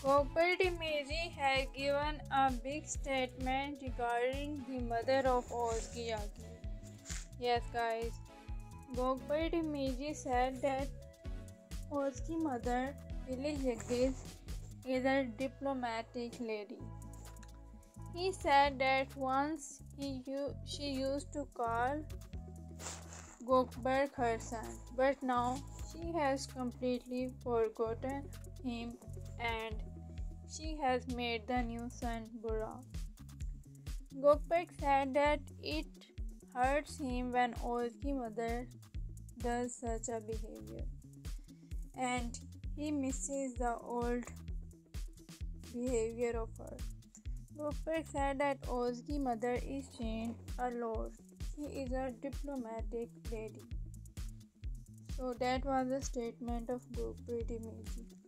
Gopal had given a big statement regarding the mother of Ozgi Yagi. Yes, guys, Gopal said that Ozgi mother, Pili Jagdish, is a diplomatic lady. He said that once she used to call Gokbar her son, but now she has completely forgotten him and she has made the new son Burak. Gokbek said that it hurts him when Ozgi mother does such a behavior and he misses the old behavior of her. Gokbek said that Ozgi mother is changed a lot. She is a diplomatic lady. So that was the statement of Gokbek.